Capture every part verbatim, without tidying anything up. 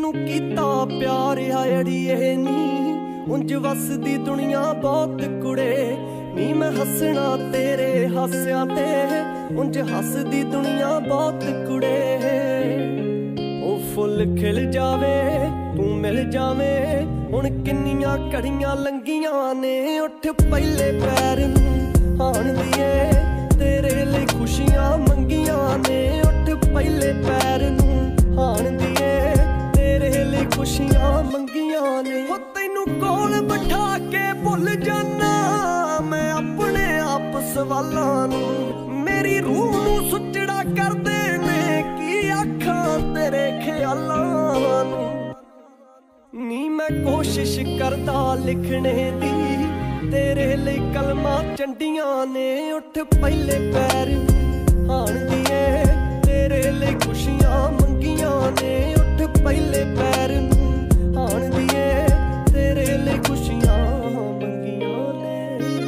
तैनू कीता प्यार आ अड़िए नी उंज वसदी दुनिया बहुत कुड़े नी मैं हसना तेरे हास्यां ते उंज हसदी दुनिया बहुत कुड़े ओ फुल खिल जावे तू मिल जावे हुण किन्नियां घड़ियां लंघियां ने उठ पहले पैर नूं आण दिए तेरे लिए खुशियां मंगियां ने उठ पहले पैर नूं आण दिए तेरे लिए खुशियां मंगियां ने हो तैनू कोल बिठा के भुल जाना मैं अपने आप सवालां नूं मेरी रूह नूं सुचड़ा कर देने की आखां तेरे ख्यालां नूं नी मैं कोशिश करदा लिखने दी तेरे लिए कलमा चंडियां ने उठ पहले पैर आण दिए तेरे लिए खुशियां मंगियां ने उठ पहले पैर आण दिए तेरे लिए खुशियां मंगियां ने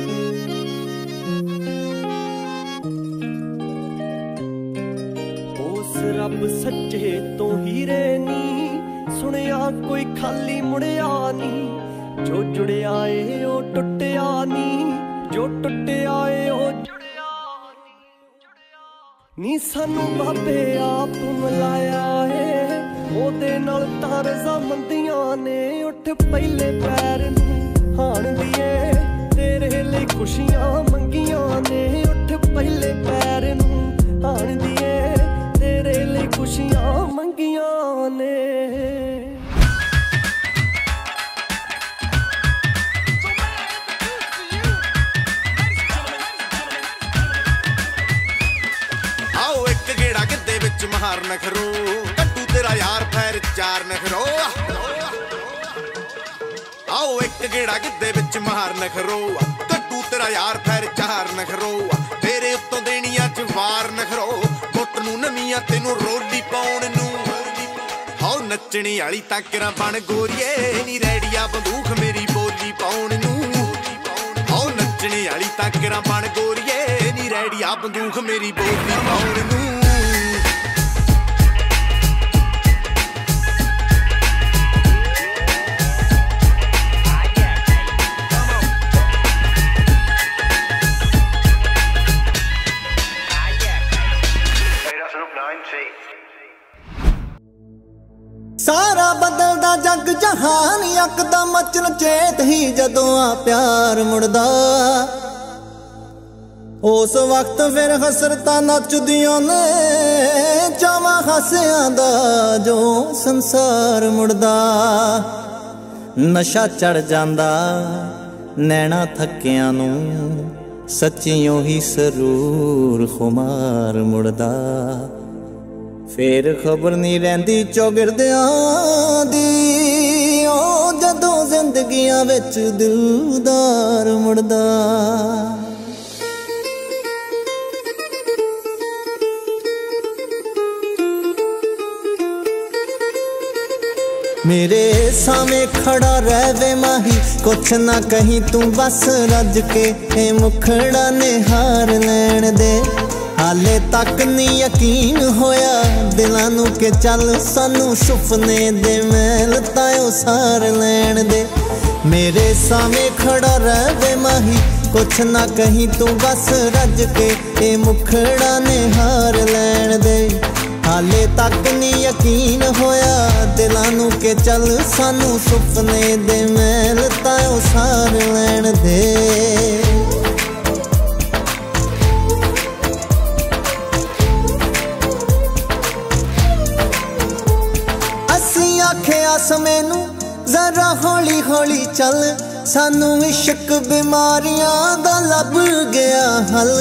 उस रब सच्चे तो हीरे नी सुनिया कोई खाली मुड़िया नी जो जुड़िया ए ओ टुटिया नी जो टुटिया ए ओ जुड़िया नी सानू बाबे आप मिलाया है ओदे नाल तां रज़ामंदियां ने उठ पहले पैर आण दिए तेरे लिए खुशियां मंगियां ने उठ पहले पैर आण दिए तेरे लिए खुशियां मंगियां ने महार नखरो कट्टू तेरा यार फैर चार नखरो आओ एक गेड़ा गिद्दे विच महार नखरो कट्टू तेरा यार फैर चार नखरो तेरे उत्तों देनिया च वार नखरो मुੱਟ ਨੂੰ ਨਵੀਆਂ ਤੈਨੂੰ ਰੋਲੀ ਪਾਉਣ ਨੂੰ ਹਾਉ ਨੱਚਣੀ ਵਾਲੀ ਤਾਕਰਾ ਬਣ ਗੋਰੀਏ ਨੀ ਰੈੜੀਆ ਬੰਦੂਖ ਮੇਰੀ ਬੋਲੀ ਪਾਉਣ ਨੂੰ ਹਾਉ ਨੱਚਣੀ ਵਾਲੀ ਤਾਕਰਾ ਬਣ ਗੋਰੀਏ ਨੀ ਰੈੜੀਆ ਬੰਦੂਖ ਮੇਰੀ ਬੋਲੀ ਪਾਉਣ ਨੂੰ सारा बदलदा जग जहान यकदम मचन चेत ही जदों आ प्यार मुड़दा उस वक्त फिर हसरतां नचदियां ने चावां हासियां दा जो संसार मुड़दा नशा चढ़ जांदा नैना थक्कियां नूं सच्चियों ही सरूर खुमार मुड़दा फिर खबर नहीं रहिंदी चौगिरदियां दी ओ जदों जिंदगियां विच दिलदार मुड़दा मेरे सामने खड़ा रहवे माही कुछ ना कहीं तू बस रज के ए मुखड़ा ने हार लैण दे हाले तक नहीं यकीन होया दिलां नूं के चल सानू सुपने दे महल तायो सार लैण दे मेरे सामने खड़ा रहवे माही कुछ ना कहीं तू बस रज के ए मुखड़ा ने हार लैण दे हाले तक नहीं यकीन होया दिलां नूं के चल सानू सुपने दे महल तायो सार लैण दे मैनू जरा हौली हौली चल सानू इश्क बीमारियां दा लब गया हल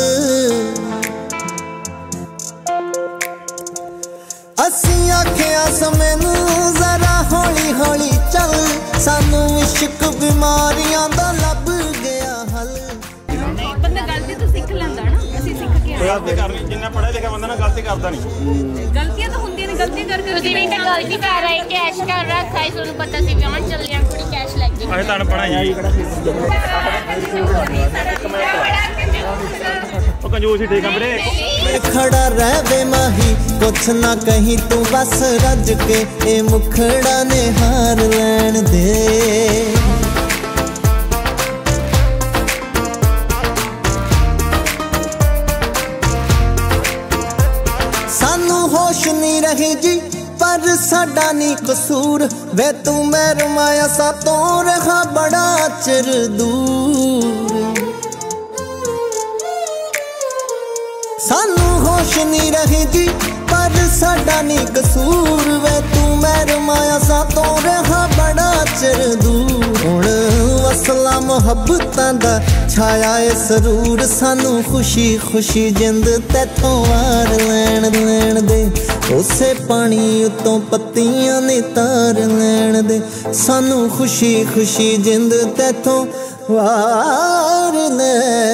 असी आखिया मैनू जरा हौली हौली चल सानू इश्क बीमारियां दा लब गया हल बंदा गलती तो सीख लैंदा ना ਅਸੀਂ ਸਿੱਖ ਕੇ ਆਏ गलती कर रही जिन्ना पढ़ा लिखा बंदा ना गलती करता नहीं गलतियां तो ਹੁੰਦੀਆਂ ਨੇ ਗਲਤੀਆਂ ਕਰਕੇ ਤੁਸੀਂ ਵੀ ਤਾਂ ਗਲਤੀ ਕਰ ਰਹੇ ਕੈਸ਼ ਕਰ ਰੱਖਾ ਸੀ ਤੁਹਾਨੂੰ ਪਤਾ ਸੀ ਵਿਆਹ ਚੱਲਿਆ ਕੁੜੀ ਕੈਸ਼ ਲੈ ਕੇ ਅਸੀਂ ਤਾਂ ਪੜਾਈ ਉਹ ਕੰਜੂਸ ਹੀ ਠੀਕ ਆ ਵੀਰੇ। खड़ा रहवे माही कुछ ना कहीं तू बस रज के ए मुखड़ा ने हार लैन दे। सानू होश नहीं रही जी पर साडा नी कसूर वे तू मेर माया सा तो रहा बड़ा चिर दूर। सानू होश नहीं रही जी पर साडा नी कसूर वे तू मेर माया सा तो रहा बड़ा चिर दूर। हुण असला मुहब्बतां दा छाया ए सरूर सानू खुशी खुशी जिंद तैथों वार लैन लैन दे। उसे पानी उतों पत्तियां ने तार लैन दे सानू खुशी खुशी जिंद तैथों वार लैन